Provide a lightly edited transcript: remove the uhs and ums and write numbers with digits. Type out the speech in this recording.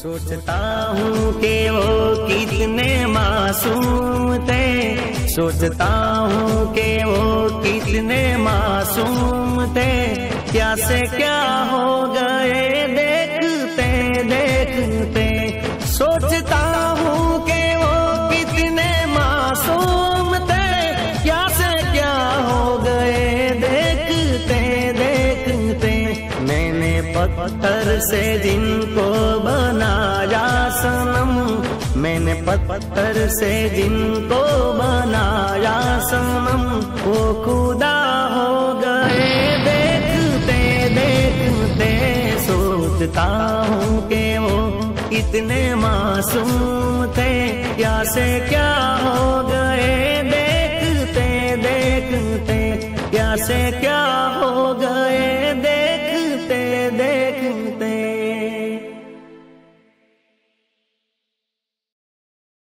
सोचता हूँ कि वो कितने मासूम थे, सोचता हूँ कि वो कितने मासूम थे। क्या से क्या हो गए देखते देखते। सोचता हूँ कि वो कितने मासूम थे, क्या से क्या हो गए देखते देखते। मैंने पत्थर से जिनको बनाया सनम, मैंने पत्थर से जिनको बनाया सनम, वो खुदा हो गए देखते देखते। सोचता हूँ कि वो कितने मासूम थे, क्या से क्या हो गए देखते देखते। क्या से क्या हो गए